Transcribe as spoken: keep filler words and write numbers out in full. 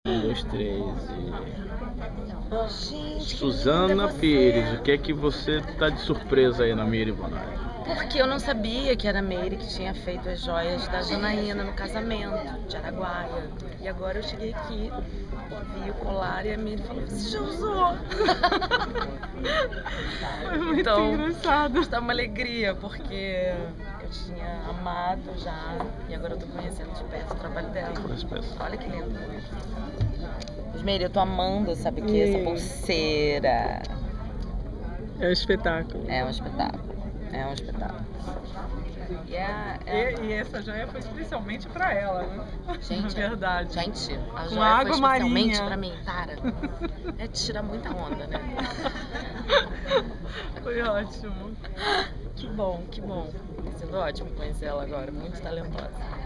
Um, dois, três e... Gente, Suzana que linda Pires, você. o que é que você tá de surpresa aí na Meire Bonatti? Porque eu não sabia que era a Meire que tinha feito as joias da Janaína no casamento de Araguaia. E agora eu cheguei aqui, vi o colar e a Meire falou, você já usou? Foi muito Então, engraçado. está uma alegria, porque eu tinha amado já e agora eu tô conhecendo de perto o trabalho dela. Olha que lindo. Mas, Meire, eu tô amando, sabe o que? Essa pulseira. É um espetáculo. É um espetáculo. É um espetáculo. E, é, é... E, e essa joia foi especialmente pra ela, né? Gente, Na verdade. Gente, a Com joia água foi especialmente marinha. pra mim, para. É tirar muita onda, né? Foi ótimo. Que bom, que bom. Tá sendo ótimo conhecer ela agora, muito talentosa.